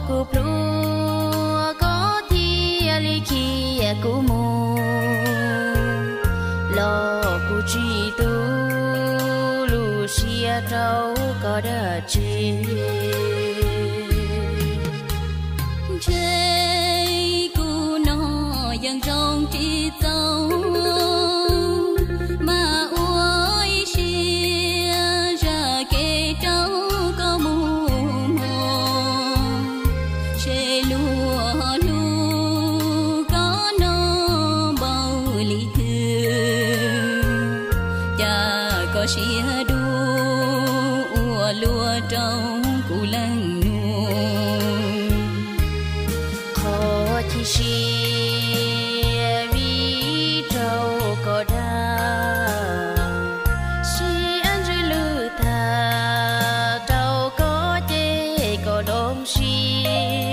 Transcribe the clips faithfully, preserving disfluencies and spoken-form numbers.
cô plua có thi li khi cô mù lo cô chỉ tu lu xia trâu có đợt chi chơi cô nó yang trong chỉ dấu mà ôi xia ra kê trâu có mù chơi lúa lúa có nó bao lý thương cha có xia đua lúa trong cụ lăng chỉ xia vì trâu có đa xi ăn rồi lư thà trâu có chê có đông xi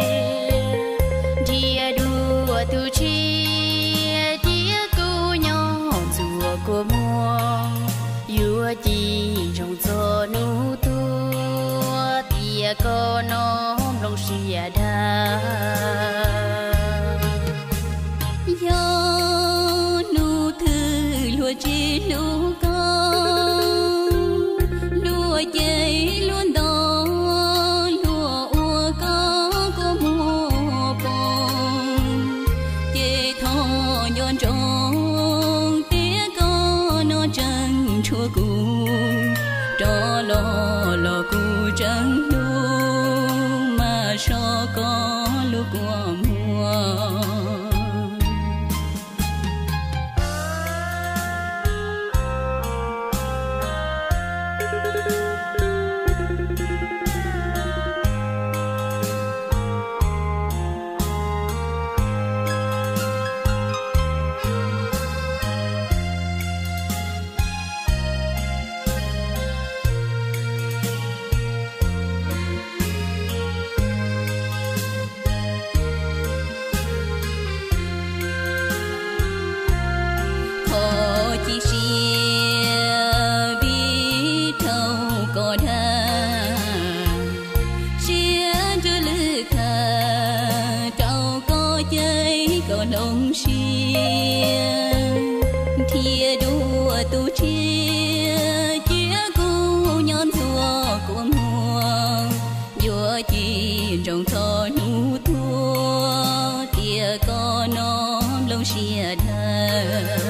dia đua tu chi dia cu nhau chùa của muông yua chi trong gió nu tu tia có nó lòng xia đa yo nu thư lúa chi lúa con lúa dây luôn đó lúa ua có có mùa bông dây thò nhon trông tía có nó trăng chua cu cho lo lo cu trăng lu mà so có lúa của mùa chỉ xia bi thâu có đa xia cho lư khờ trâu có chơi có lông xia thia đua tu chia chia cu nhon thua của mùa vua chi trong thọ nu thua tia có nó lông xia thơ